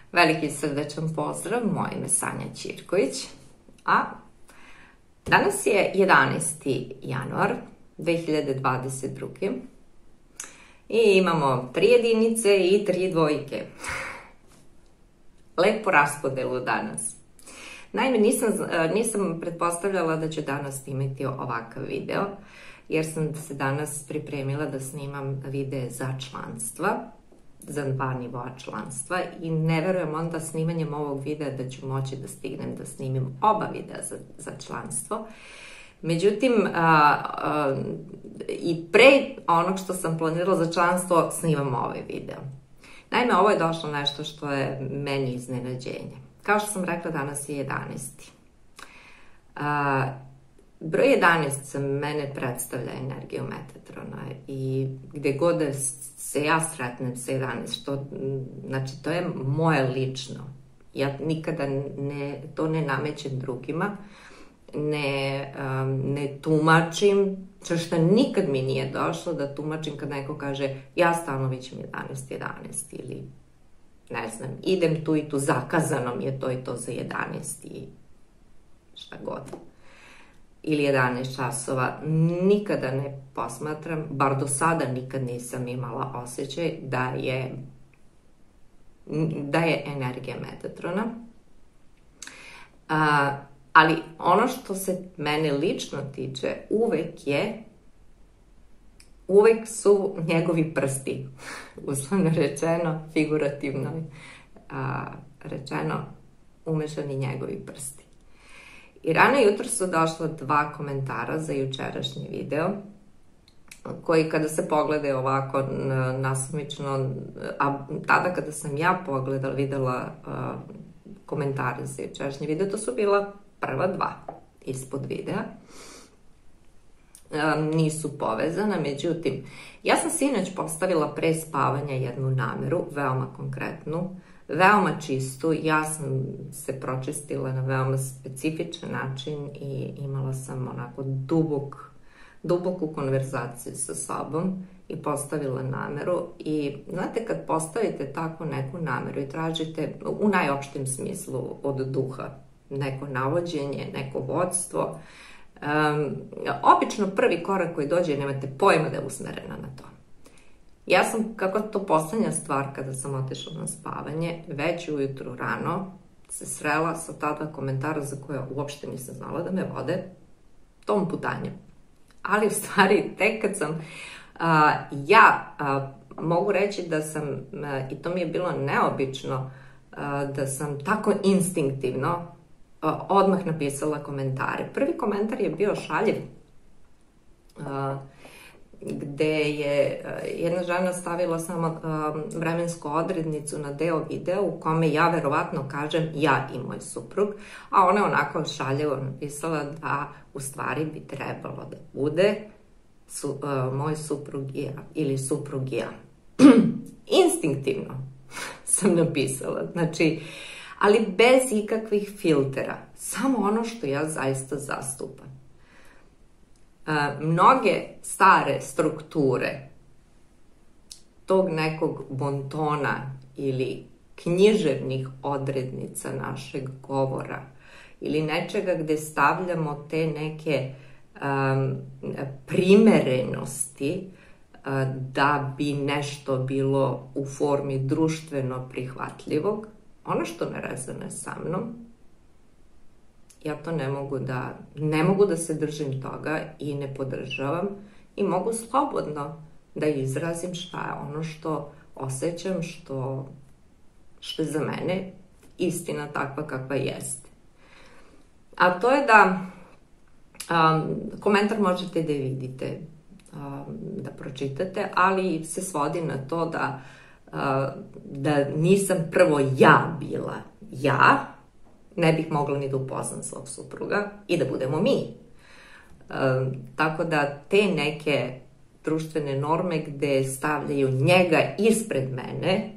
Veliki srdečan pozdrav, moje ime Sanja Ćirković, a danas je 11. januar 2022. I imamo 3 jedinice i 3 dvojke. Lepo raspodelu danas. Naime, nisam pretpostavljala da ću danas snimiti ovakav video, jer sam se danas pripremila da snimam videe za članstva, za 2 nivoa članstva i ne verujem onda snimanjem ovog videa da ću moći da stignem da snimim oba videa za članstvo. Međutim, i pre onog što sam planirala za članstvo, snimam ovaj video. Naime, ovo je došlo nešto što je meni iznenađenje. Kao što sam rekla, danas je 11. Broj 11 za mene predstavlja energiju Metatrona i gde god se ja sretnem sa 11, znači to je moje lično. Ja nikada to ne namećem drugima, ne tumačim, što nikad mi nije došlo da tumačim kad neko kaže ja stalno vićem 11 ili ne znam, idem tu i tu, zakazano mi je to i to za 11 i šta god. Ili 11 časova, nikada ne posmatram, bar do sada nikad nisam imala osjećaj da je energija Metatrona. Ali ono što se mene lično tiče, uvek su njegovi prsti, uslovno rečeno, figurativno rečeno, umešani njegovi prsti. I rano jutro su došla 2 komentara za jučerašnji video, koji kada se pogledaju ovako nasumično, a tada kada sam ja videla komentare za jučerašnji video, to su bila prva 2 ispod videa. Nisu povezana, međutim, ja sam sinoć postavila pre spavanja jednu nameru, veoma konkretnu, veoma čistu. Ja sam se pročistila na veoma specifičan način i imala sam onako duboku konverzaciju sa sobom i postavila nameru. I znate, kad postavite takvu neku nameru i tražite u najopštem smislu od duha neko navođenje, neko vodstvo, obično prvi korak koji dođe nemate pojma da je usmerena na to. Ja sam, kako to poslednja stvar kada sam otišla na spavanje, već ujutru rano se srela sa ta 2 komentara za koje uopšte nisam znala da me vode tom putanjem. Ali u stvari, tek kad sam mogu reći da sam, i to mi je bilo neobično, da sam tako instinktivno odmah napisala komentare. Prvi komentar je bio šaljiv, gde je jedna žena stavila samo vremensku odrednicu na deo videa u kome ja verovatno kažem ja i moj suprug, a ona je onako šaljivo napisala da u stvari bi trebalo da bude moj suprug i ja ili suprug i ja. Instinktivno sam napisala, znači, ali bez ikakvih filtera, samo ono što ja zaista zastupam. Mnoge stare strukture tog nekog bontona ili književnih odrednica našeg govora ili nečega gde stavljamo te neke primerenosti da bi nešto bilo u formi društveno prihvatljivog, ono što ne rezone sa mnom, ja to ne mogu da se držim toga i ne podržavam i mogu slobodno da izrazim šta je ono što osjećam, što je za mene istina takva kakva jeste. A to je da komentar možete da vidite, da pročitate, ali se svodi na to da nisam prvo ja bila ja, ne bih mogla ni da upoznam svog supruga i da budemo mi. Tako da te neke društvene norme gde stavljaju njega ispred mene,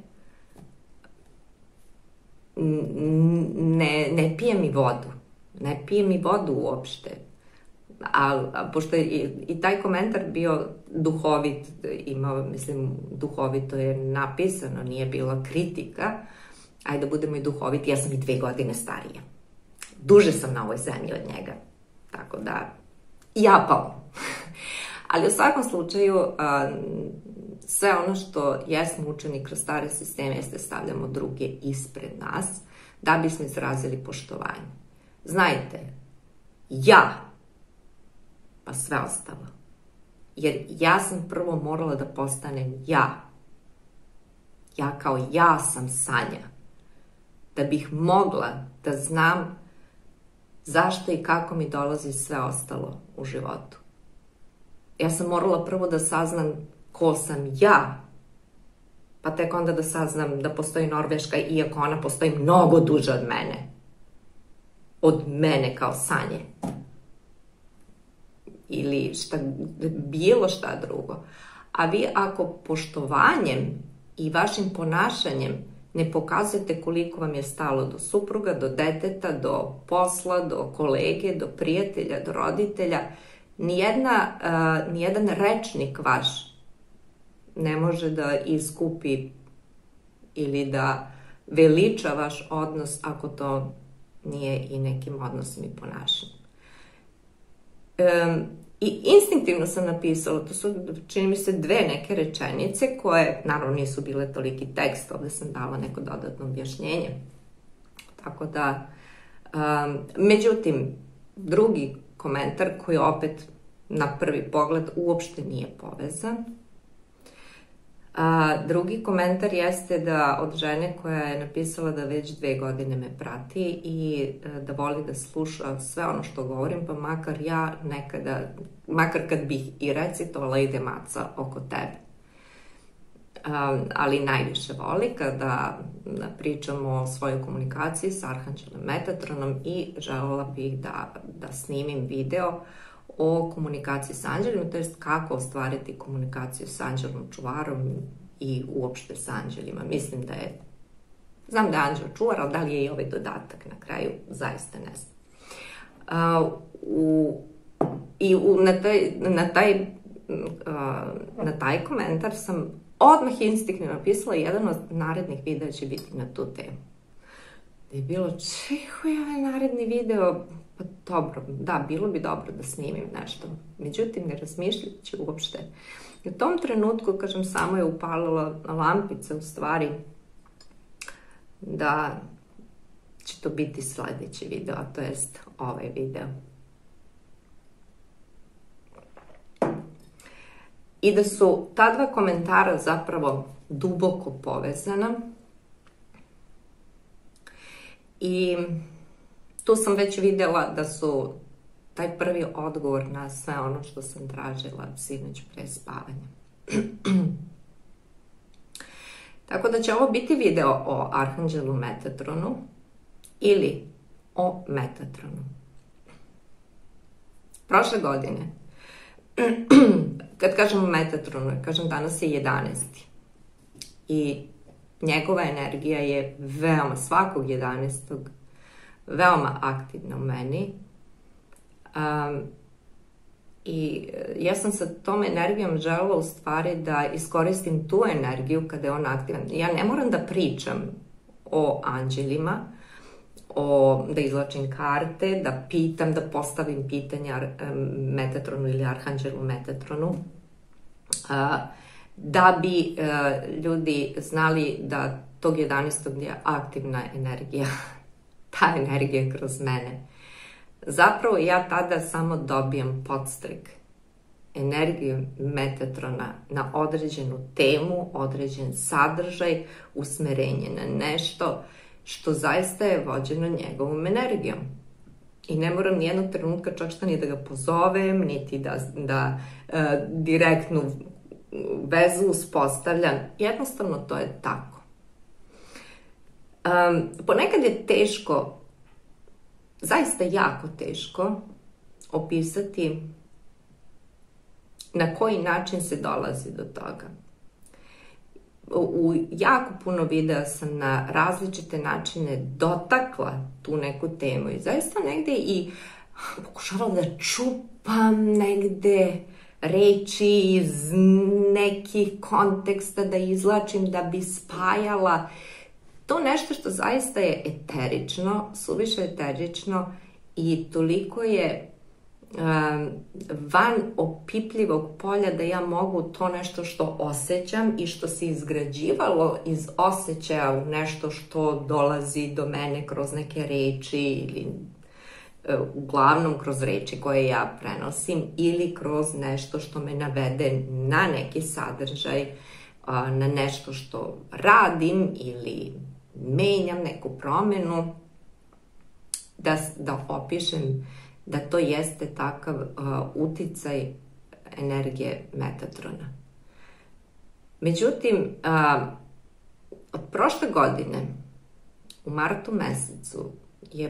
ne pije mi vodu. Ne pije mi vodu uopšte. A pošto je i taj komentar bio duhovit, duhovito je napisano, nije bila kritika, ajde da budemo i duhoviti, ja sam i 2 godine starija. Duže sam na ovoj zemlji od njega. Tako da, japao. Ali u svakom slučaju, sve ono što jesmo učeni kroz stare sisteme jeste stavljamo druge ispred nas, da bismo izrazili poštovanje. Znajte, ja, pa sve ostalo. Jer ja sam prvo morala da postanem ja. Ja kao ja sam Sanja. Da bih mogla da znam zašto i kako mi dolazi sve ostalo u životu. Ja sam morala prvo da saznam ko sam ja, pa tek onda da saznam da postoji Norveška, iako ona postoji mnogo duže od mene. Od mene kao Sanje. Ili bilo šta drugo. A vi ako poštovanjem i vašim ponašanjem ne pokazujete koliko vam je stalo do supruga, do deteta, do posla, do kolege, do prijatelja, do roditelja, nijedan rečnik vaš ne može da iskupi ili da veliča vaš odnos ako to nije i nekim odnosom i ponašanjem. I instinktivno sam napisala, to su, čini mi se, 2 neke rečenice koje, naravno, nisu bile toliki tekst, ovdje sam dala neko dodatno objašnjenje. Tako da, međutim, drugi komentar koji opet na prvi pogled uopšte nije povezan. Drugi komentar jeste da od žene koja je napisala da već 2 godine me prati i da voli da sluša sve ono što govorim, pa makar ja nekada, makar kad bih i recitovala ide maca oko tebe. Ali najviše voli kada pričamo o svojoj komunikaciji sa Arhanđelom Metatronom i želela bih da snimim video o komunikaciji s anđelima, to jest kako ostvariti komunikaciju s anđelom čuvarom i uopšte s anđelima. Mislim da je, znam da je anđel čuvar, ali da li je i ovaj dodatak na kraju, zaista ne znam. Na taj komentar sam odmah instinktivno napisala, jedan od narednih videa će biti na tu temu. Da je bilo, čeho je ovaj naredni video, pa dobro, da, bilo bi dobro da snimim nešto. Međutim, ne razmišljajući uopšte. I u tom trenutku, kažem, samo je upalila lampica, u stvari, da će to biti sljedeći video, to jest ovaj video. I da su ta 2 komentara zapravo duboko povezana. I tu sam već vidjela da su taj prvi odgovor na sve ono što sam tražila sinoć pre spavanja. Tako da će ovo biti video o Arhanđelu Metatronu ili o Metatronu. Prošle godine, kad kažem o Metatronu, kažem danas je 11. I njegova energija je veoma, svakog 11. veoma aktivna u meni. I ja sam sa tom energijom želela u stvari da iskoristim tu energiju kada je on aktivan. Ja ne moram da pričam o anđelima, da izlačim karte, da pitam, da postavim pitanja Metatronu ili Arhanđelu Metatronu, da bi ljudi znali da tog 11. je aktivna energija, ta energija kroz mene. Zapravo ja tada samo dobijam podstrek energiju Metatrona na određenu temu, određen sadržaj, usmerenje na nešto što zaista je vođeno njegovom energijom. I ne moram nijednog trenutka čak ni da ga pozovem, niti da direktnu vezu uspostavljam. Jednostavno to je tako. Ponekad je teško, zaista jako teško opisati na koji način se dolazi do toga. U jako puno videa sam na različite načine dotakla tu neku temu i zaista negde i pokušavala da čupam negde reči iz nekih konteksta, da izlačim, da bi spajala To nešto što zaista je eterično, suviše eterično i toliko je van opipljivog polja da ja mogu to nešto što osjećam i što se izgrađivalo iz osjećaja u nešto što dolazi do mene kroz neke reči ili uglavnom kroz reči koje ja prenosim ili kroz nešto što me navede na neki sadržaj, na nešto što radim ili menjam neku promenu, da opišem da to jeste takav uticaj energije Metatrona. Međutim, od prošle godine, u martu mesecu, je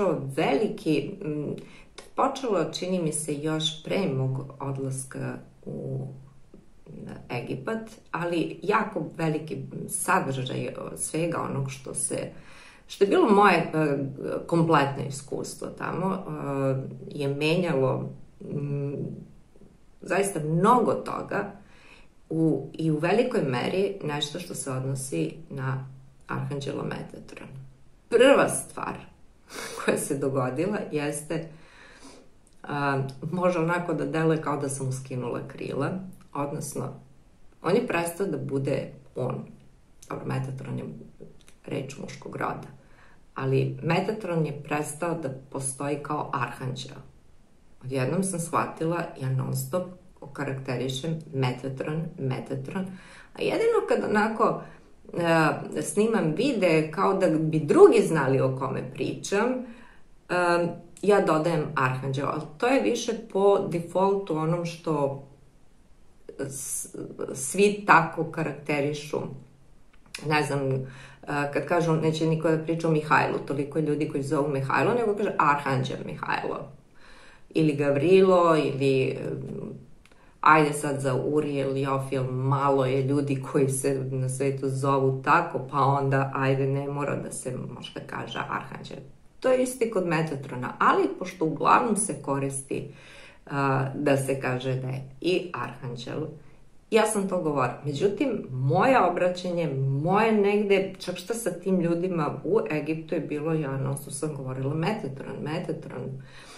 počelo, čini mi se, još pre mog odlaska u Egipat, ali jako veliki sadržaj svega onog što je bilo moje kompletno iskustvo tamo, je menjalo zaista mnogo toga i u velikoj meri nešto što se odnosi na Arhanđela Metatrona. Prva stvar koja se dogodila jeste, može onako da deluje kao da sam mu skinula krila, odnosno, on je prestao da bude on. Dobro, Metatron je reč muškog roda, ali Metatron je prestao da postoji kao arhanđel. Odjednom sam shvatila, ja non stop okarakterišem Metatron, a jedino kad onako snimam videe kao da bi drugi znali o kome pričam, ja dodajem arhanđel, ali to je više po defaultu onom što svi tako karakterišu. Ne znam, kad kažu, neće niko da priča o Mihajlu, toliko je ljudi koji zovu Mihajlo, nego kaže Arhanđel Mihajlo. Ili Gavrilo, ili ajde sad za Uriel, Jofiel, malo je ljudi koji se na svetu zovu tako, pa onda ajde ne mora da se možda kaže Arhanđel. To je isti kod Metatrona, ali pošto uglavnom se koristi da se kaže da je i Arhanđel, ja sam to govorila. Međutim, moje obraćanje, moje negde, čak šta sa tim ljudima u Egiptu je bilo, ja sam govorila Metatron.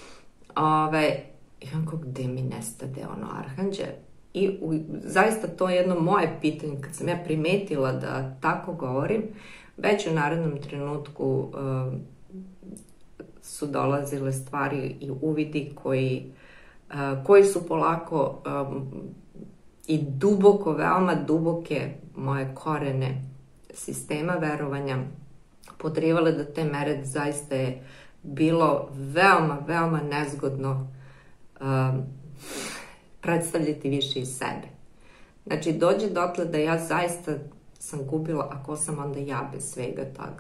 I onako, gde mi nestade Arhanđel? I zaista to je jedno moje pitanje, kad sam ja primetila da tako govorim, već u narednom trenutku su dolazile stvari i uvidi koji su polako i duboko, veoma duboke moje korene sistema verovanja podrivale do te mere da zaista je bilo veoma, veoma nezgodno predstavljati više iz sebe. Znači, dođe dotle da ja zaista sam gubila, a ko sam onda ja bez svega toga.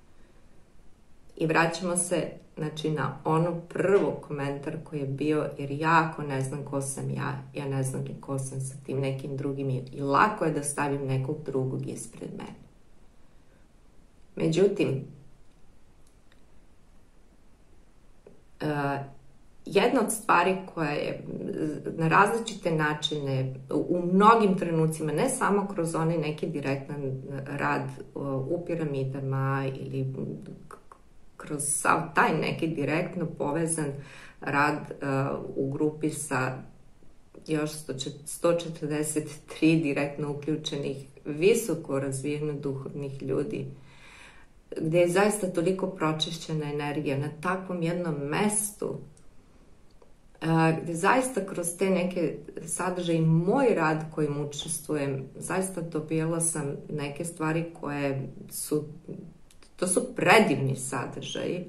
I vraćamo se, znači, na ono prvo komentar koji je bio, jer ja ako ne znam ko sam ja ne znam ni ko sam sa tim nekim drugim i lako je da stavim nekog drugog ispred mene. Međutim, jedna od stvari koja je na različite načine, u mnogim trenucima, ne samo kroz onaj neki direktan rad u piramidama ili kroz sav taj neki direktno povezan rad u grupi sa još 143 direktno uključenih, visoko razvijenih duhovnih ljudi, gde je zaista toliko pročišćena energija na takvom jednom mestu, gde zaista kroz te neke sadržaje i moj rad kojim učestvujem, zaista dobijala sam neke stvari koje su, to su predivni sadržaji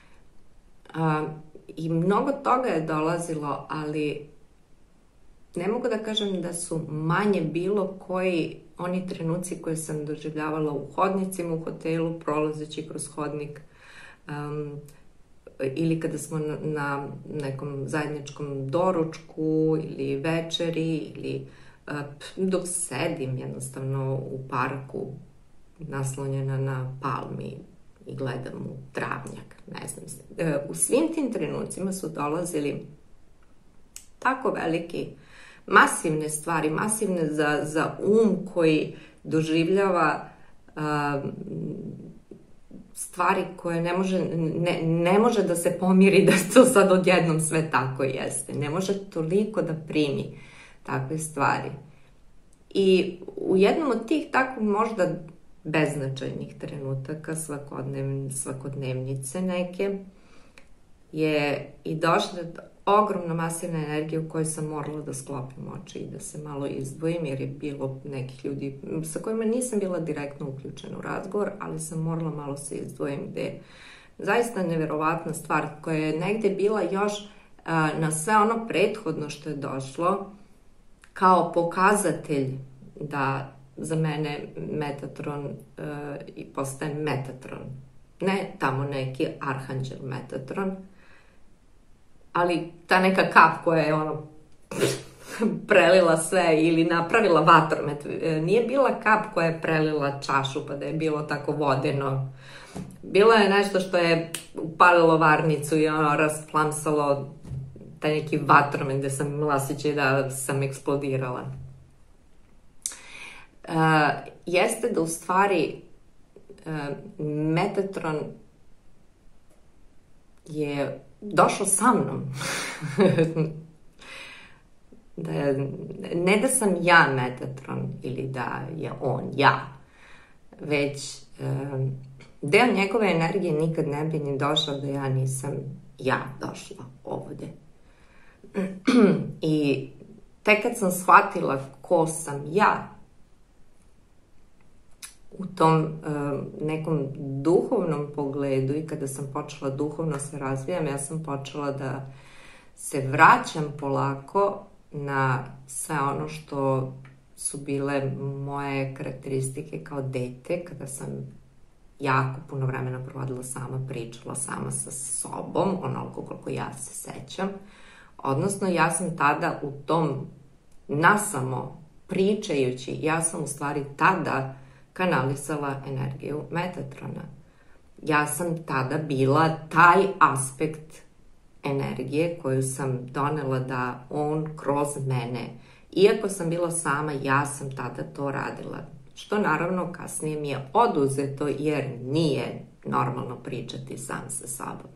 i mnogo toga je dolazilo, ali ne mogu da kažem da su manje bilo koji oni trenuci koje sam doživljavala u hodnicima, u hotelu, prolazeći kroz hodnik, ili kada smo na nekom zajedničkom doručku ili večeri, ili dok sedim jednostavno u parku naslonjena na palmi i gledam u travnjak, ne znam. U svim tim trenucima su dolazili tako veliki, masivne stvari, masivne za koji doživljava stvari koje ne može da se pomiri da to sad odjednom sve tako jeste. Ne može toliko da primi takve stvari. I u jednom od tih tako možda beznačajnih trenutaka svakodnevnice neke je i došla ogromna masivna energija u kojoj sam morala da sklopim oči i da se malo izdvojim, jer je bilo nekih ljudi sa kojima nisam bila direktno uključena u razgovor, ali sam morala malo se izdvojim, gde je zaista neverovatna stvar koja je negde bila još na sve ono prethodno što je došlo kao pokazatelj da za mene Metatron postaje Metatron. Ne tamo neki arhanđel Metatron, ali ta neka kap koja je ono prelila sve ili napravila vatromet. Nije bila kap koja je prelila čašu pa da je bilo tako vodeno. Bilo je nešto što je upalilo varnicu i ono rasplamsalo taj neki vatromet gde sam imala osjećaj da sam eksplodirala. Jeste da u stvari Metatron je došao sa mnom. Ne da sam ja Metatron ili da je on ja, već deo njegove energije nikad ne bi ni došao da ja nisam ja došla ovde. I tek kad sam shvatila ko sam ja, u tom nekom duhovnom pogledu i kada sam počela duhovno se razvijam, ja sam počela da se vraćam polako na sve ono što su bile moje karakteristike kao dete, kada sam jako puno vremena provodila sama, pričala sama sa sobom, onoliko koliko ja se sećam. Odnosno, ja sam tada u tom nasamo pričajući, ja sam u stvari tada kanalisala energiju Metatrona. Ja sam tada bila taj aspekt energije koju sam donela da on kroz mene, iako sam bila sama, ja sam tada to radila. Što naravno kasnije mi je oduzeto jer nije normalno pričati sam sa sobom.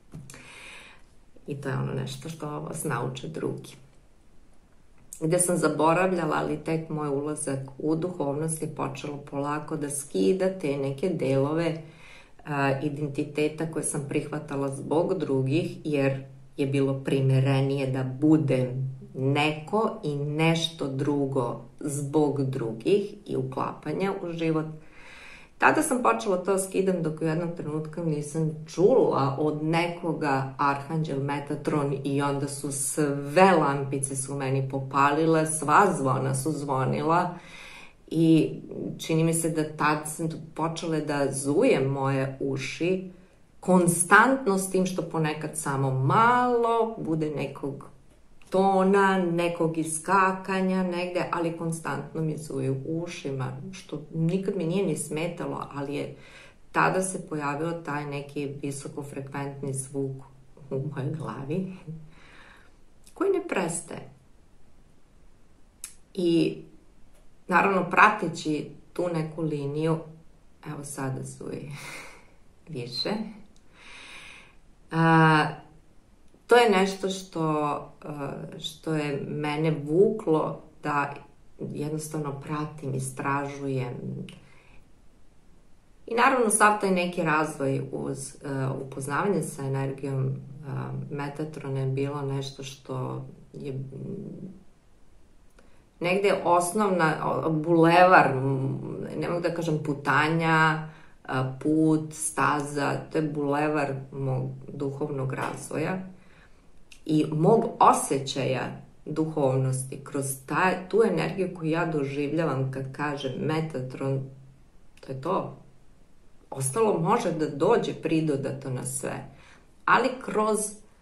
I to je ono nešto što vas nauče drugi. Gde sam zaboravljala, ali tek moj ulazak u duhovnost je počelo polako da skida te neke delove identiteta koje sam prihvatala zbog drugih, jer je bilo primerenije da budem neko i nešto drugo zbog drugih i uklapanja u život. Tada sam počela to skidam dok u jednom trenutku nisam čula od nekoga arhanđel Metatron i onda su sve lampice su meni popalile, sva zvona su zvonila i čini mi se da tad sam počele da zujem moje uši konstantno s tim što ponekad samo malo bude nekog tona, nekog iskakanja negde, ali konstantno mi zuju u ušima, što nikad mi nije ni smetalo, ali je tada se pojavio taj neki visokofrekventni zvuk u mojoj glavi, koji ne prestaje. I naravno, prateći tu neku liniju, evo sada zuje više, to je nešto što je mene vuklo da jednostavno pratim, istražujem. I naravno sav taj neki razvoj uz upoznavanje sa energijom Metatrona je bilo nešto što je negde osnovna, bulevar, ne mogu da kažem putanja, put, staza, to je bulevar mog duhovnog razvoja i mog osjećaja duhovnosti kroz tu energiju koju ja doživljavam kad kažem Metatron, to je to. Ostalo može da dođe pridodato na sve, ali kroz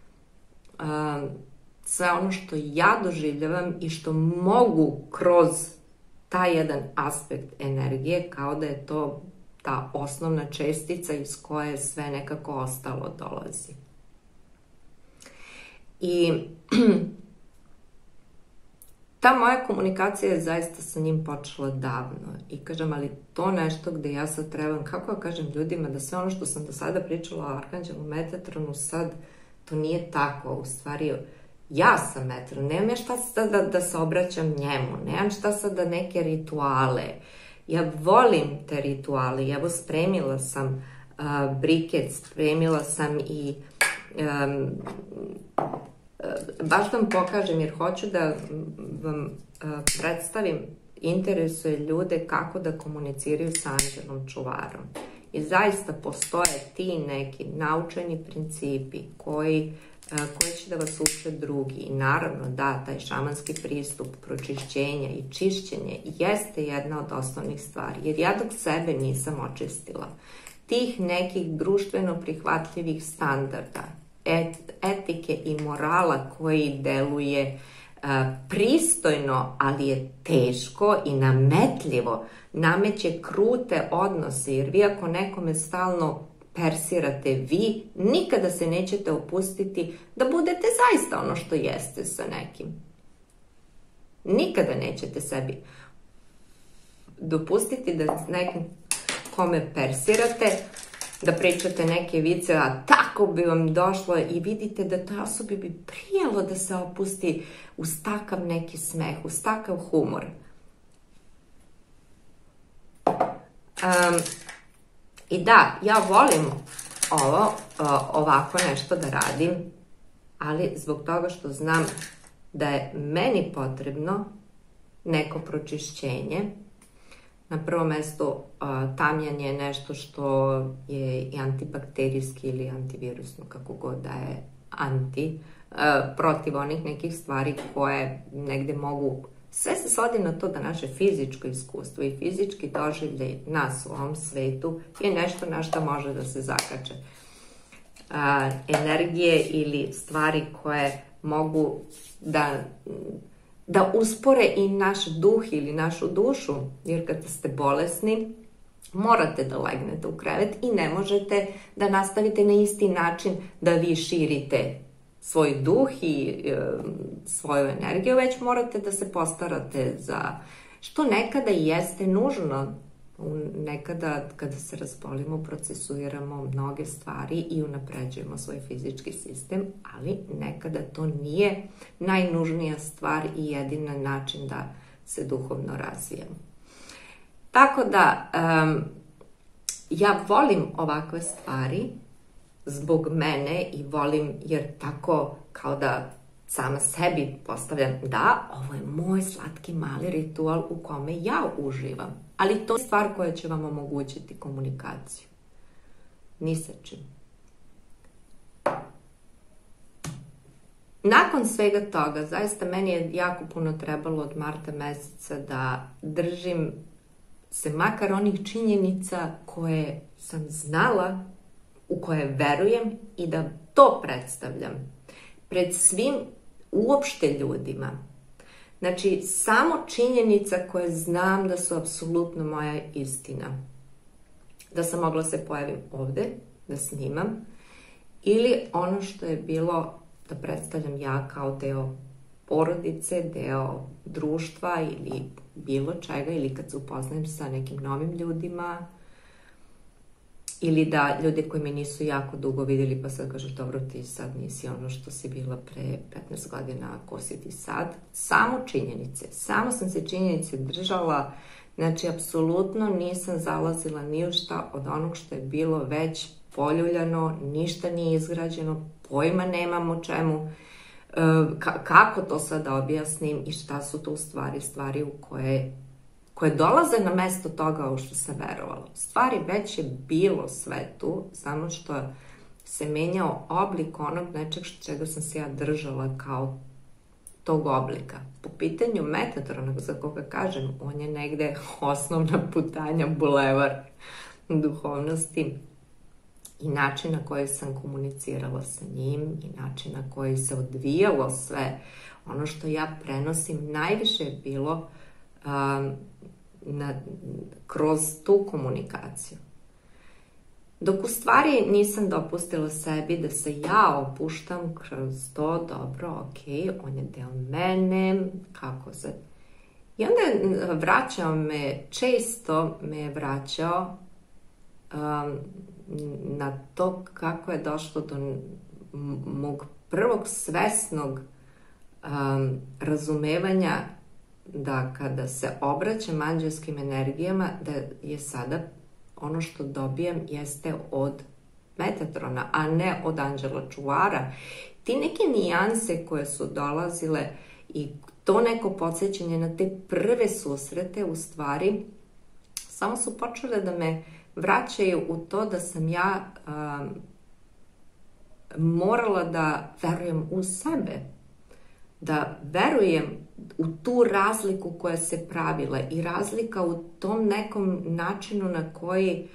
sve ono što ja doživljavam i što mogu kroz taj jedan aspekt energije, kao da je to ta osnovna čestica iz koje sve nekako ostalo dolazi. I ta moja komunikacija je zaista sa njim počela davno i kažem, ali to nešto gde ja sad trebam, kako ja kažem ljudima da sve ono što sam do sada pričala o Arkanđelu Metatronu sad, to nije tako, u stvari ja sam Metatron, nemam ja šta sad da se obraćam njemu, nemam šta sad da neke rituale, ja volim te rituale, evo spremila sam briket, spremila sam i baš da vam pokažem jer hoću da vam predstavim, interesuje ljude kako da komuniciraju sa anđelom čuvarom. I zaista postoje ti neki naučeni principi koji će da vas uče drugi. I naravno da, taj šamanski pristup pročišćenja i čišćenje jeste jedna od osnovnih stvari. Jer ja dok sebe nisam očistila, tih nekih društveno prihvatljivih standarda, etike i morala koji deluje pristojno, ali je teško i nametljivo, nameće krute odnose, jer vi ako nekome stalno persirate, vi nikada se nećete opustiti da budete zaista ono što jeste sa nekim. Nikada nećete sebi dopustiti da s nekim kome persirate, da pričate neke vice, a tako bi vam došlo i vidite da toj osobi bi prijelo da se opusti uz takav neki smeh, uz takav humor. I da, ja volim ovako nešto da radim, ali zbog toga što znam da je meni potrebno neko pročišćenje. Na prvom mestu tamjan je nešto što je i antibakterijski ili antivirusno, kako god da je protiv onih nekih stvari koje negde mogu. Sve se svodi na to da naše fizičko iskustvo i fizički doživljaj nas u ovom svetu je nešto na što može da se zakače. Energije ili stvari koje mogu da uspore i naš duh ili našu dušu, jer kada ste bolesni, morate da legnete u krevet i ne možete da nastavite na isti način da vi širite svoj duh i svoju energiju, već morate da se postarate za što nekada jeste nužno. Nekada kada se razbolimo, procesuiramo mnoge stvari i unapređujemo svoj fizički sistem, ali nekada to nije najnužnija stvar i jedina način da se duhovno razvijamo. Tako da, ja volim ovakve stvari zbog mene i volim jer tako kao da sama sebi postavljam da ovo je moj slatki mali ritual u kome ja uživam. Ali to je stvar koja će vam omogućiti komunikaciju. Ni sa čim. Nakon svega toga, zaista meni je jako puno trebalo od marta meseca da držim se makar onih činjenica koje sam znala, u koje verujem i da to predstavljam pred svim uopšte ljudima. Znači, samo činjenica koje znam da su apsolutno moja istina. Da sam mogla se pojavim ovde, da snimam, ili ono što je bilo da predstavljam ja kao deo porodice, deo društva ili bilo čega, ili kad se upoznajem sa nekim novim ljudima, ili da ljude koji me nisu jako dugo vidjeli pa sad kažu dobro ti sad nisi ono što si bila pre 15 godina, ko si ti sad. Samo činjenice, samo sam se činjenice držala, znači apsolutno nisam zalazila ni u šta od onog što je bilo već poljuljano, ništa nije izgrađeno, pojma nemam o čemu, kako to sad da objasnim i šta su to u stvari u koje dolaze na mesto toga u što sam verovala. Stvari već je bilo sve tu, samo što se menjao oblik onog nečeg čega sam se ja držala kao tog oblika. Po pitanju Metatrona, za koga kažem, on je negde osnovna putanja, bulevar duhovnosti i način na koji sam komunicirala sa njim i način na koji se odvijalo sve. Ono što ja prenosim najviše je bilo kroz tu komunikaciju. Dok u stvari nisam dopustila sebi da se ja opuštam kroz to, dobro, ok, on je deo mene, kako se... I onda često me je vraćao na to kako je došlo do mog prvog svesnog razumevanja da kada se obraćam anđelskim energijama, da je sada ono što dobijam jeste od Metatrona, a ne od anđela čuvara. Ti neke nijanse koje su dolazile i to neko podsjećanje na te prve susrete, u stvari, samo su počele da me vraćaju u to da sam ja morala da verujem u sebe, da verujem u tu razliku koja se pravila i razlika u tom nekom načinu na koji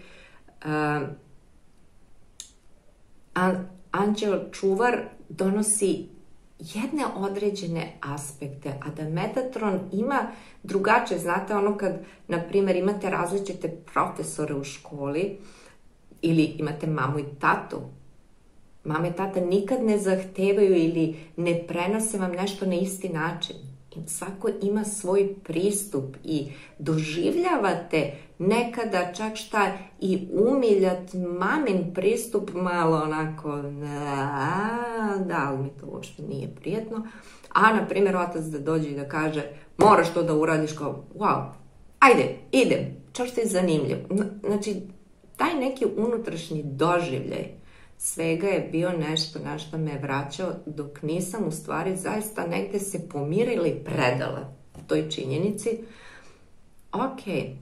anđel čuvar donosi jedne određene aspekte, a da Metatron ima drugačije. Znate, ono kad, na primjer, imate različite profesore u školi ili imate mamu i tatu. Mama i tata nikad ne zahtevaju ili ne prenose vam nešto na isti način. Svako ima svoj pristup i doživljavate nekada čak šta i umiljat mamin pristup malo onako, da, ali mi to uopšte nije prijetno. A, na primjer, otac da dođe i da kaže, moraš to da uradiš, kao, wow, ajde, idem, čak što je zanimljivo. Znači, taj neki unutrašnji doživljaj svega je bio nešto na što me vraćao, dok nisam u stvari zaista negde se pomirila i predala toj činjenici. Ok,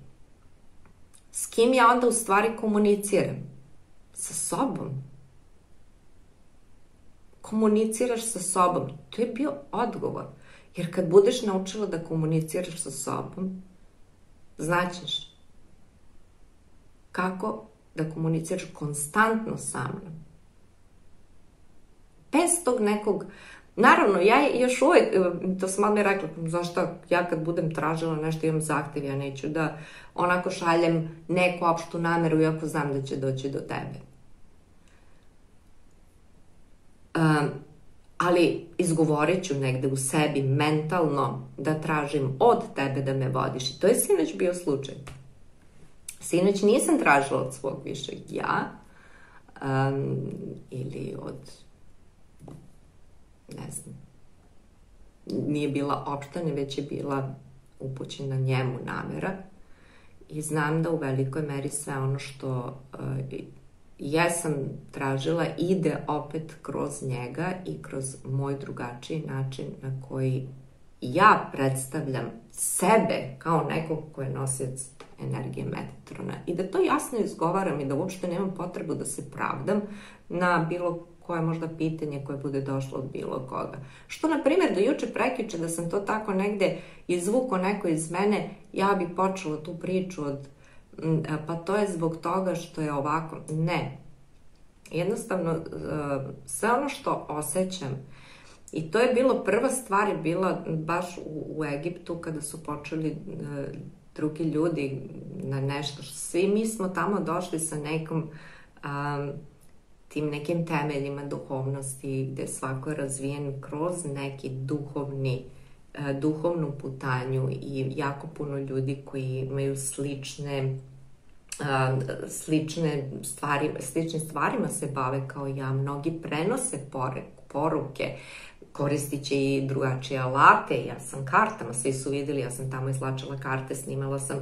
s kim ja onda u stvari komuniciram? Sa sobom. Komuniciraš sa sobom. To je bio odgovor. Jer kad budeš naučila da komuniciraš sa sobom, znaćeš kako da komuniciraš konstantno sa mnom. Bez tog nekog... Naravno, ja još uvijek, to sam odmah rekla, zašto ja kad budem tražila nešto imam zahtev, ja neću da onako šaljem neku opštu nameru iako znam da će doći do tebe. Ali izgovorit ću negde u sebi mentalno da tražim od tebe da me vodiš. I to je sinoć bio slučaj. Sinoć nisam tražila od svog višeg ja ili od... ne znam, nije bila opštana, već je bila upućena njemu namera i znam da u velikoj meri sve ono što jesam tražila ide opet kroz njega i kroz moj drugačiji način na koji ja predstavljam sebe kao nekog ko je nosilac energije Metatrona i da to jasno izgovaram i da uopšte nemam potrebu da se pravdam na bilo koje možda pitanje koje bude došlo od bilo koga. Što, na primjer, do juče prekjuče da sam to tako negde izvuko neko iz mene, ja bi počela tu priču od pa to je zbog toga što je ovako. Ne. Jednostavno, sve ono što osjećam, i to je bilo, prva stvar je bila baš u Egiptu kada su počeli drugi ljudi na nešto. Svi mi smo tamo došli sa nekom tim nekim temeljima duhovnosti gde svako je razvijen kroz neki duhovnu putanju i jako puno ljudi koji imaju sličnim stvarima se bave kao ja. Mnogi prenose poruke, koristit će i drugačije alate. Ja sam kartama, svi su vidjeli, ja sam tamo izlačila karte, snimala sam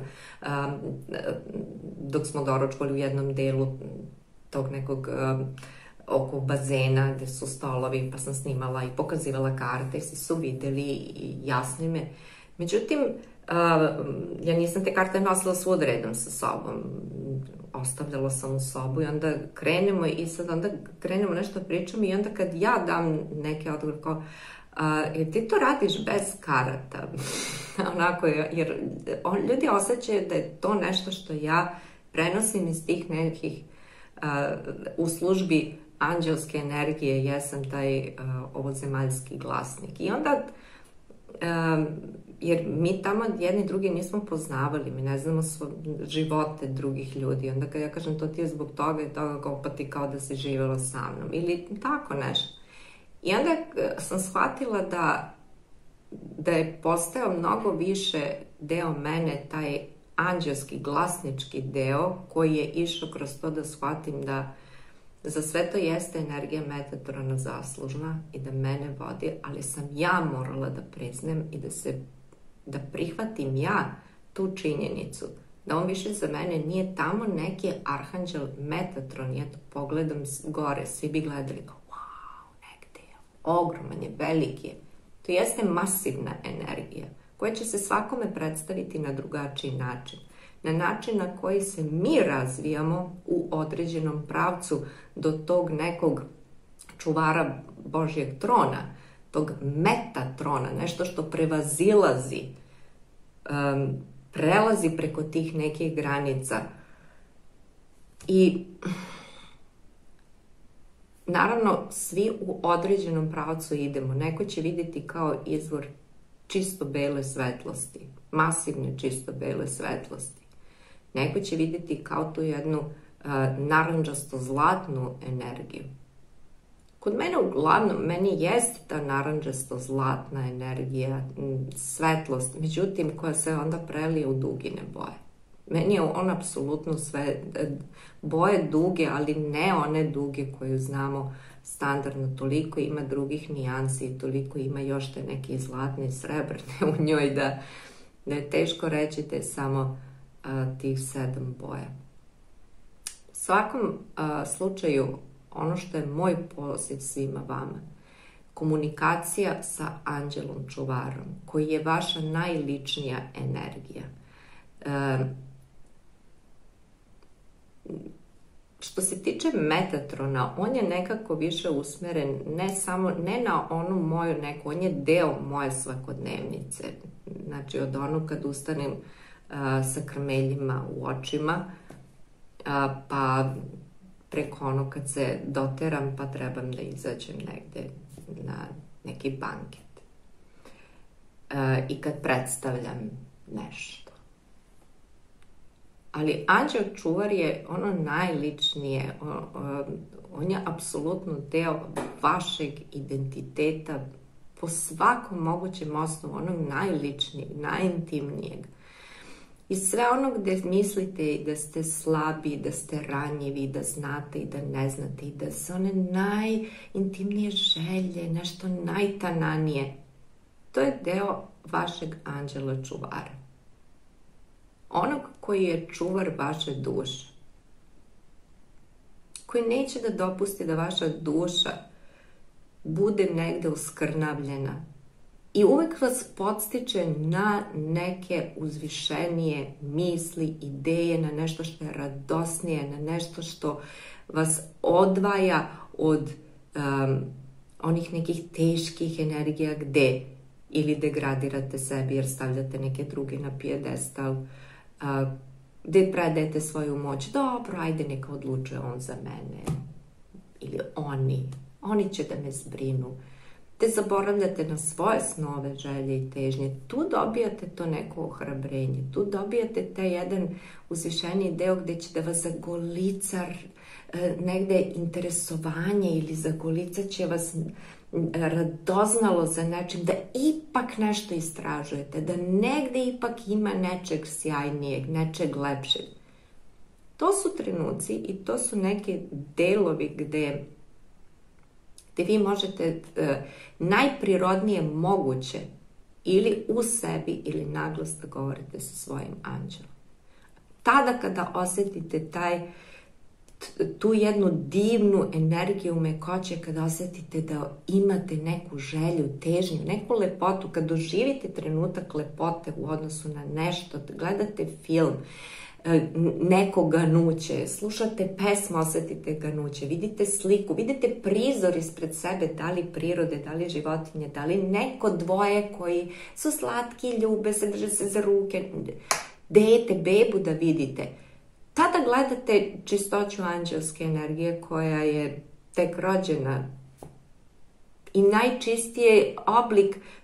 dok smo doručkovali u jednom delu tog nekog oko bazena gde su stolovi, pa sam snimala i pokazivala karte, svi su videli i jasni me. Međutim, ja nisam te karte nosila svud redom sa sobom. Ostavljala sam u sobu i onda krenemo i sad onda krenemo nešto pričamo i onda kad ja dam neke odgovore kao jer ti to radiš bez karata. Onako, jer ljudi osjećaju da je to nešto što ja prenosim iz tih nekih u službi anđelske energije, jesam taj ovozemaljski glasnik. I onda jer mi tamo jedni drugi nismo poznavali, mi ne znamo živote drugih ljudi. Onda kad ja kažem to ti je zbog toga i toga, kao pa ti kao da si živjela sa mnom ili tako nešto. I onda sam shvatila da je postao mnogo više deo mene, taj anđelski, glasnički deo koji je išao kroz to da shvatim da za sve to jeste energija Metatrona zaslužna i da mene vodi, ali sam ja morala da priznam i da prihvatim ja tu činjenicu, da on više za mene nije tamo neki arhanđel Metatron. Ja to pogledam gore, svi bi gledali kao wow, negde je, ogroman je, veliki je. To jeste masivna energija koja će se svakome predstaviti na drugačiji način. Na način na koji se mi razvijamo u određenom pravcu do tog nekog čuvara Božjeg trona, tog Metatrona, nešto što prevazilazi, prelazi preko tih nekih granica. I naravno, svi u određenom pravcu idemo. Neko će vidjeti kao izvor čisto bele svetlosti, masivne čisto bele svetlosti. Neko će vidjeti kao tu jednu narandžasto-zlatnu energiju. Kod mene uglavnom, meni jeste ta narandžasto-zlatna energija, svetlost, međutim koja se onda prelije u dugine boje. Meni je on apsolutno sve boje duge, ali ne one duge koju znamo standardno. Toliko ima drugih nijansi i toliko ima još te neke zlatne i srebrne u njoj da je teško reći da je samo tih 7 boja. U svakom slučaju, ono što je moj poziv svima vama, komunikacija sa anđelom čuvarom, koji je vaša najličnija energija. Što se tiče Metatrona, on je nekako više usmeren ne na onu moju neku, on je deo moje svakodnevnice. Znači od onog kad ustanem sa krmeljima u očima, pa preko ono kad se doteram pa trebam da izađem negde na neki banket. I kad predstavljam nešto. Ali anđeo čuvar je ono najličnije, on je apsolutno deo vašeg identiteta po svakom mogućem osnovu, onog najličnijeg, najintimnijeg. I sve ono gde mislite da ste slabi, da ste ranjivi, da znate i da ne znate i da su one najintimnije želje, nešto najtananije, to je deo vašeg anđela čuvara. Onog koji je čuvar vaše duše. Koji neće da dopusti da vaša duša bude negde uskrnavljena. I uvek vas podstiče na neke uzvišenije misli, ideje, na nešto što je radosnije, na nešto što vas odvaja od onih nekih teških energija gde ili degradirate sebi jer stavljate neke druge na pijedestal, gde predajete svoju moć. Dobro, ajde neka odlučuje on za mene. Ili oni će da me zbrinu. Te zaboravljate na svoje snove, želje i težnje. Tu dobijate to neko ohrabrenje. Tu dobijate taj jedan uzvišeniji deo gde će da vas zagolica negde interesovanje ili zagolica će vas radoznalo za nečim, da ipak nešto istražujete, da negde ipak ima nečeg sjajnijeg, nečeg lepšeg. To su trenuci i to su neki delovi gde vi možete najprirodnije moguće ili u sebi ili naglas da govorite sa svojim anđelom. Tada kada osjetite tu jednu divnu energiju mekoće, kada osjetite da imate neku želju, težnju, neku lepotu, kad doživite trenutak lepote u odnosu na nešto, gledate film, neko ganuće, slušate pesmu, osjetite ganuće, vidite sliku, vidite prizor ispred sebe, da li prirode, da li životinje, da li neko dvoje koji su slatki, ljube se, drže se za ruke, dete, bebu da vidite. Tada gledate čistoću anđelske energije koja je tek rođena i najčistiji oblik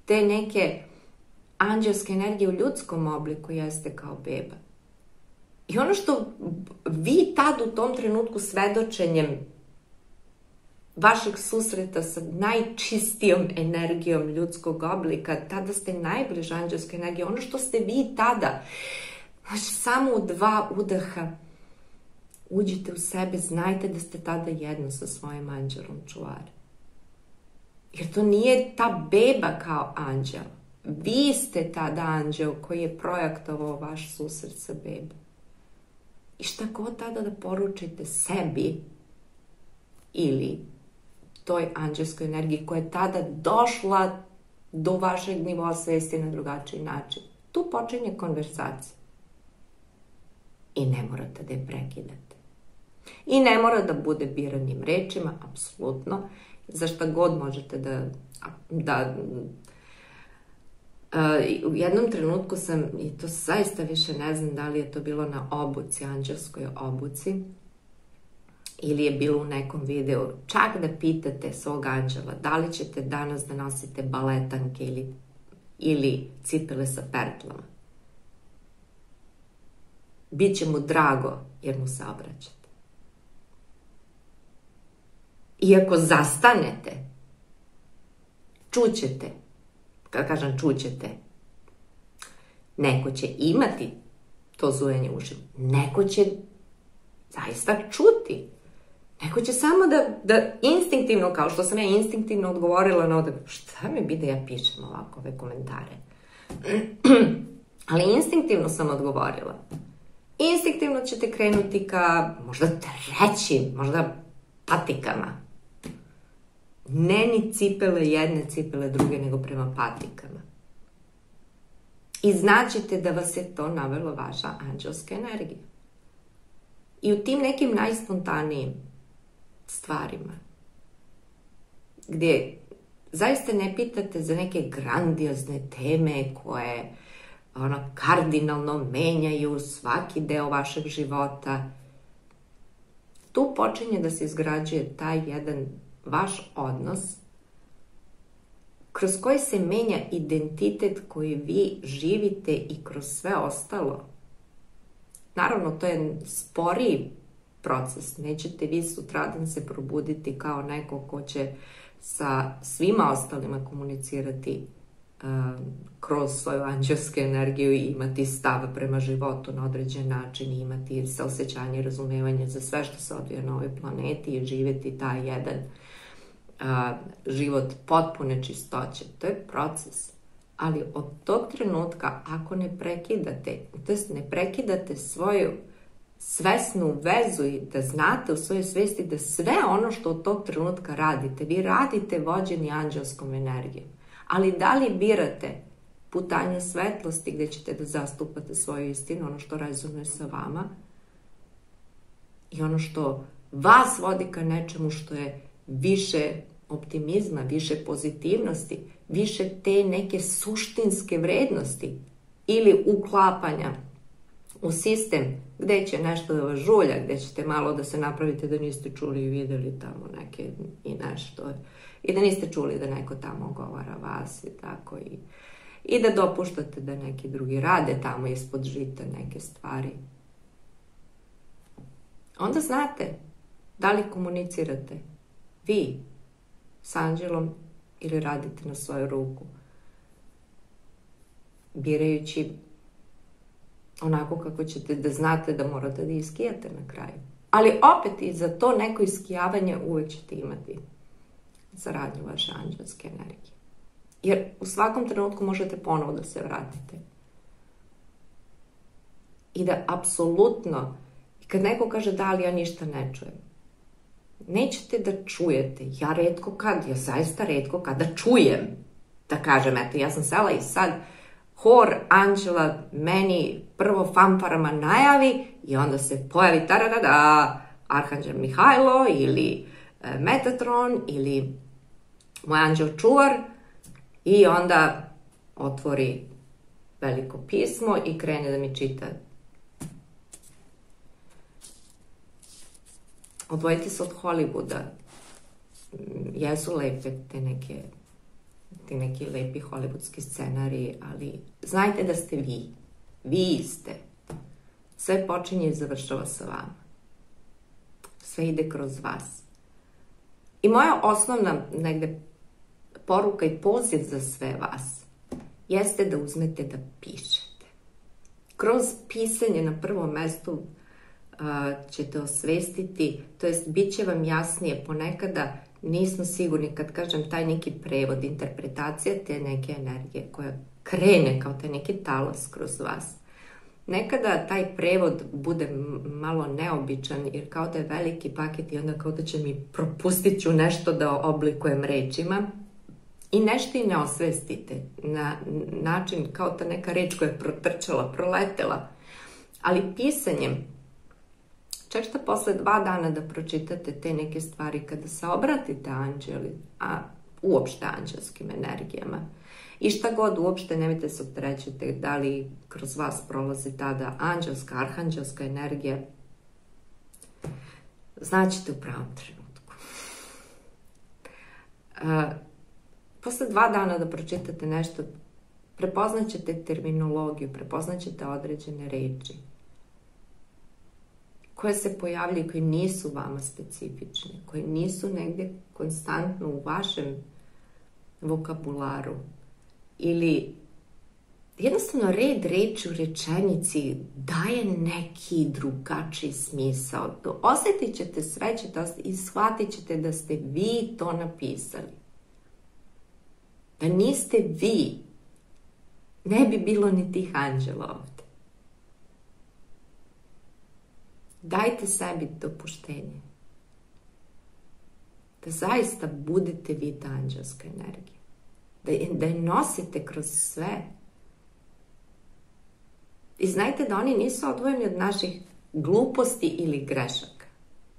te neke anđelske energije u ljudskom obliku jeste kao beba. I ono što vi tad u tom trenutku svedočenjem vašeg susreta sa najčistijom energijom ljudskog oblika, tada ste najbliže anđelske energije, ono što ste vi tada, znači samo u 2 udaha uđite u sebe, znajte da ste tada jedno sa svojim anđelom čuvarem. Jer to nije ta beba kao anđel. Vi ste tada anđel koji je projektovao vaš susret sa bebom. I šta god tada da poručite sebi ili toj anđelskoj energiji koja je tada došla do vašeg nivoa svesti na drugačiji način. Tu počinje konverzacija. I ne morate da je prekidate. I ne mora da bude biranim rečima, apsolutno. Za šta god možete u jednom trenutku sam, i to zaista više ne znam da li je to bilo na obuci, anđelskoj obuci, ili je bilo u nekom videu, čak da pitate svog anđela da li ćete danas da nosite baletanke ili cipele sa pertlama. Biće mu drago jer mu se obraćate. I ako zastanete, čućete, kad kažem čućete, neko će imati to zujanje ušima, neko će zaista čuti, neko će samo da instinktivno, kao što sam ja instinktivno odgovorila na ovdje, šta mi bi da ja pišem ovako ove komentare? Ali instinktivno sam odgovorila. Instinktivno ćete krenuti ka možda trećim, možda patikama. Ne ni cipele jedne, cipele druge, nego prema patikama. I znaćete da vas je to navelo vaša anđelska energija. I u tim nekim najspontanijim stvarima, gdje zaista ne pitate za neke grandiozne teme koje kardinalno menjaju svaki deo vašeg života, tu počinje da se izgrađuje taj jedan vaš odnos kroz koji se menja identitet koji vi živite i kroz sve ostalo. Naravno, to je sporiji proces. Nećete vi sutradan se probuditi kao neko ko će sa svima ostalima komunicirati kroz svoju anđelsku energiju i imati stav prema životu na određen način i imati saosećanje i razumevanje za sve što se odvija na ovoj planeti i živjeti taj jedan život potpune čistoće. To je proces. Ali od tog trenutka, ako ne prekidate svoju svesnu vezu i da znate u svojoj svesti da sve ono što od tog trenutka radite, vi radite vođeni anđelskom energijom. Ali da li birate putanje svetlosti gdje ćete da zastupate svoju istinu, ono što rezonuje sa vama i ono što vas vodi ka nečemu što je više optimizma, više pozitivnosti, više te neke suštinske vrednosti ili uklapanja u sistem gdje će nešto da vas žulja, gdje ćete malo da se napravite da niste čuli i vidjeli tamo neke i nešto. I da niste čuli da neko tamo govara vas i tako. I da dopuštate da neki drugi rade tamo ispod žita neke stvari. Onda znate da li komunicirate vi s anđelom ili radite na svoju ruku. Birajući onako kako ćete da znate da morate da iskijate na kraju. Ali opet i za to neko iskijavanje uvek ćete imati saradnju vaše anđelske energije. Jer u svakom trenutku možete ponovo da se vratite. I da apsolutno, kad neko kaže da li ja ništa ne čujem, nećete da čujete. Ja zaista retko kada čujem. Da kažem, eto, ja sam sela i sad hor anđela meni prvo fanfarama najavi i onda se pojavi taradada Arhanđel Mihajlo ili Metatron ili moj anđel čuvar i onda otvori veliko pismo i krene da mi čita. Odvojite se od Hollywooda. Jesu lepe te neke ti neki lepi hollywoodski scenariji, ali znajte da ste vi. Vi ste. Sve počinje i završava sa vama. Sve ide kroz vas. I moja osnovna negde poruka i poziv za sve vas jeste da uzmete da pišete. Kroz pisanje na prvom mestu ćete osvestiti, to jest bit će vam jasnije, ponekada nismo sigurni kad kažem taj neki prevod, interpretacija te neke energije koja krene kao taj neki talas kroz vas. Nekada taj prevod bude malo neobičan jer kao da je veliki paket i onda kao da će mi propustit ću nešto da oblikujem rečima i nešto i ne osvestite na način kao ta neka reč koja je protrčala, proletela. Ali pisanjem, čak što posle 2 dana da pročitate te neke stvari kada se obratite anđeli, a uopšte anđelskim energijama, i šta god uopšte nemojte se opterećiti da li kroz vas prolazi tada anđelska, arhanđelska energija, znaćete u pravom trenutku. Posle 2 dana da pročitate nešto, prepoznaćete terminologiju, prepoznaćete određene reči koje se pojavljaju, koje nisu vama specifične, koje nisu negdje konstantno u vašem vokabularu. Ili jednostavno red reči u rečenici daje neki drugačiji smisao. Osjetit ćete, sve ćete i shvatit ćete da ste vi to napisali. Da niste vi, ne bi bilo ni tih anđela ovdje. Dajte sebi dopuštenje. Da zaista budete vi ta anđelska energija. Da je nosite kroz sve. I znajte da oni nisu odvojeni od naših gluposti ili grešaka.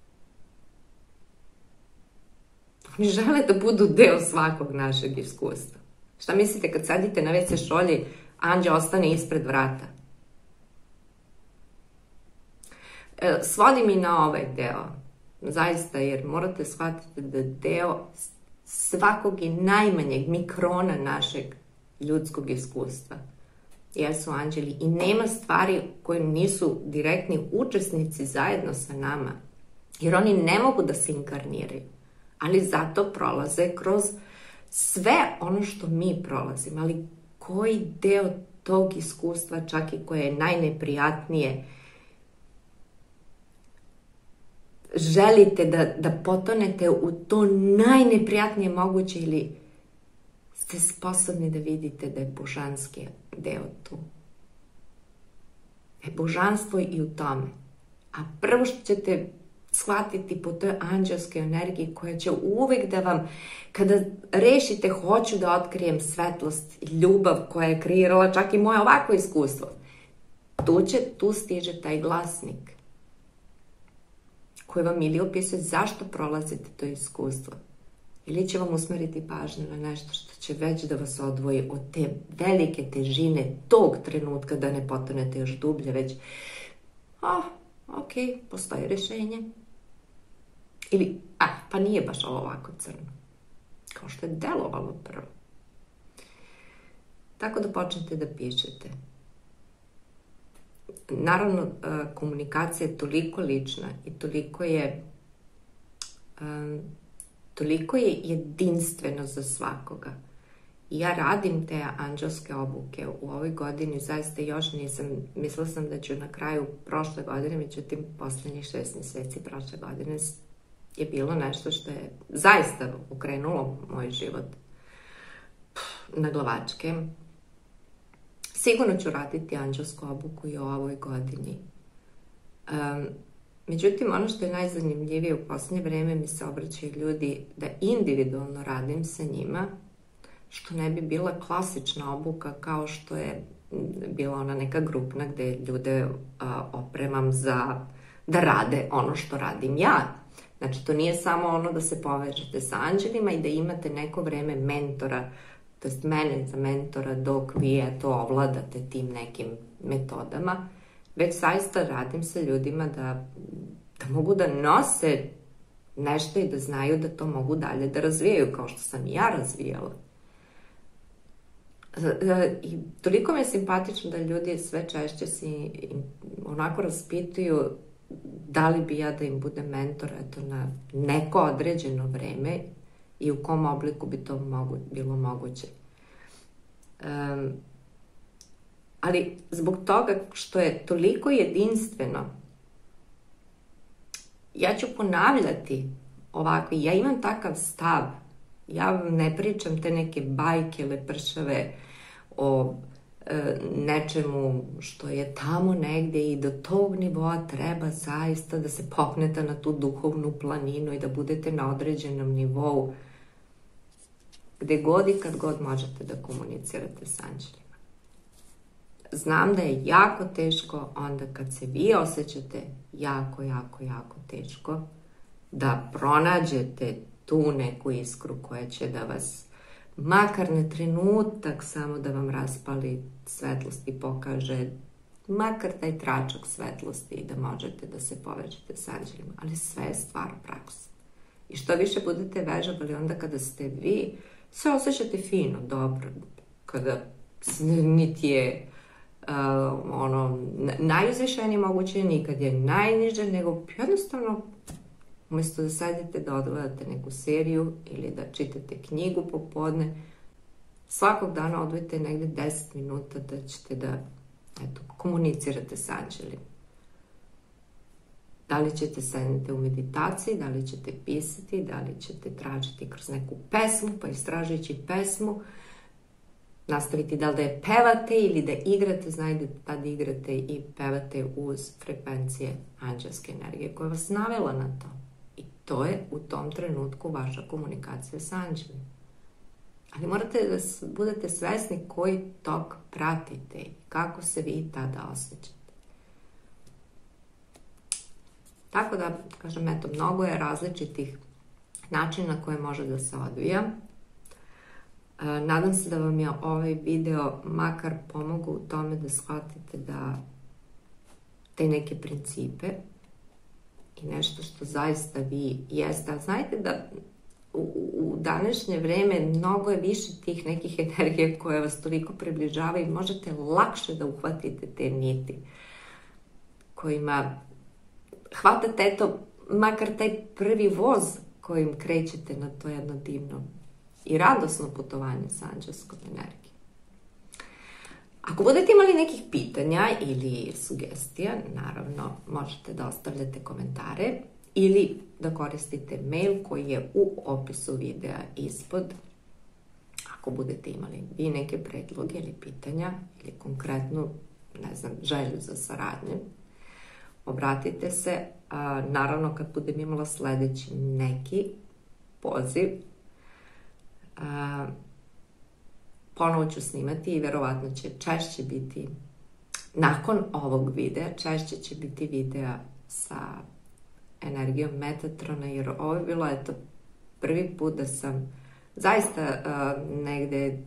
Oni žele da budu deo svakog našeg iskustva. Šta mislite kad sedite na WC šolji, anđeo ostane ispred vrata? Svodim i na ovaj deo. Zaista, jer morate shvatiti da deo svakog i najmanjeg mikrona našeg ljudskog iskustva jesu anđeli i nema stvari koje nisu direktni učesnici zajedno sa nama, jer oni ne mogu da se inkarniraju, ali zato prolaze kroz sve ono što mi prolazimo, ali koji deo tog iskustva, čak i koje je najneprijatnije, želite da potonete u to najneprijatnije moguće ili ste sposobni da vidite da je božanski deo tu. Je božanstvo i u tome. A prvo što ćete shvatiti po toj anđelskoj energiji koja će uvek da vam, kada rešite hoću da otkrijem svetlost i ljubav koja je kreirala čak i moje ovako iskustvo, tu stiže taj glasnik koji vam ili opisuje zašto prolazite to iskustvo. Ili će vam usmeriti pažnju na nešto što će već da vas odvoji od te velike težine tog trenutka da ne potonete još dublje, već ok, postoji rešenje. Ili, pa nije baš ovo ovako crno. Kao što je delovalo prvo. Tako da počnete da pišete. Naravno, komunikacija je toliko lična i toliko je jedinstveno za svakoga. I ja radim te anđelske obuke u ovoj godini, zaista još nisam, mislila sam da ću na kraju prošle godine, međutim, poslednjih 6 mjeseci prošle godine je bilo nešto što je zaista ukrenulo moj život na glavačke. Sigurno ću raditi anđelsku obuku i u ovoj godini. Međutim, ono što je najzanimljivije u posljednje vreme mi se obraćaju ljudi da individualno radim sa njima, što ne bi bila klasična obuka kao što je bila ona neka grupna gde ljude opremam da rade ono što radim ja. Znači, to nije samo ono da se povežete sa anđelima i da imate neko vreme mentora, to jest mene za mentora dok vi ovladate tim nekim metodama, već zaista radim sa ljudima da mogu da nose nešto i da znaju da to mogu dalje da razvijaju kao što sam i ja razvijala. I toliko mi je simpatično da ljudi sve češće si onako raspituju da li bi ja da im budem mentor na neko određeno vreme i u kom obliku bi to bilo moguće. Ali zbog toga što je toliko jedinstveno, ja ću ponavljati ovako, ja imam takav stav, ja ne pričam te neke bajke lepršave o nečemu što je tamo negdje i do tog nivoa treba zaista da se popnete na tu duhovnu planinu i da budete na određenom nivou gde god i kad god možete da komunicirate s anđelima. Znam da je jako teško onda kad se vi osjećate jako, jako, jako teško da pronađete tu neku iskru koja će da vas makar na trenutak samo da vam raspali svetlost i pokaže makar taj tračak svetlosti i da možete da se povežete s anđelima. Ali sve je stvar prakse. I što više budete vežbali onda kada ste vi, se osjećate fino, dobro, kada niti je najuzvišenije moguće, nikad je najniže, nego jednostavno umjesto da sedite da odgledate neku seriju ili da čitate knjigu popodne, svakog dana odvojite negde 10 minuta da ćete da komunicirate s anđelima. Da li ćete sediti u meditaciji, da li ćete pisati, da li ćete tražiti kroz neku pesmu, pa istražujući pesmu, nastaviti da li da je pevate ili da igrate, znajte da tad igrate i pevate uz frekvencije anđelske energije koja vas navela na to. I to je u tom trenutku vaša komunikacija s anđelima. Ali morate da budete svesni koji tok pratite i kako se vi tada osjećate. Tako da, kažem, eto, mnogo je različitih načina koje može da se odvija. Nadam se da vam je ovaj video makar pomogao u tome da shvatite da te neke principe i nešto što zaista vi jeste. A znajte da u današnje vreme mnogo je više tih nekih energije koje vas toliko približavaju i možete lakše da uhvatite te niti kojima hvatate, eto, makar taj prvi voz kojim krećete na to jedno divno i radosno putovanje sa anđelskom energijom. Ako budete imali nekih pitanja ili sugestija, naravno možete da ostavljate komentare ili da koristite mail koji je u opisu videa ispod. Ako budete imali vi neke predloge ili pitanja ili konkretnu, ne znam, želju za saradnju, obratite se. Naravno, kad budem imala sledeći neki poziv, ponovo ću snimati i verovatno će češće biti, nakon ovog videa, češće će biti videa sa energijom Metatrona, jer ovo je bilo, eto, prvi put da sam zaista negde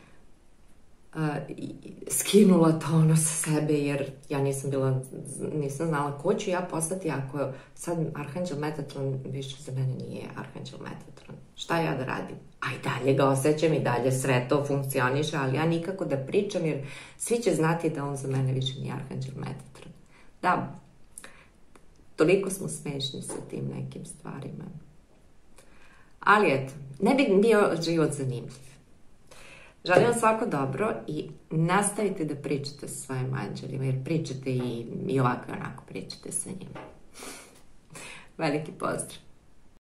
skinula to sa sebe, jer ja nisam znala ko ću ja postati ako sad Arhanđel Metatron više za mene nije Arhanđel Metatron. Šta ja da radim? A i dalje ga osjećam i dalje sve to funkcioniše, ali ja nikako da pričam jer svi će znati da on za mene više nije Arhanđel Metatron. Da, toliko smo smešni sa tim nekim stvarima. Ali eto, ne bi bio život zanimljiv. Želim vam svako dobro i nastavite da pričate sa svojim anđelima, jer pričate i ovako i onako pričate sa njima. Veliki pozdrav!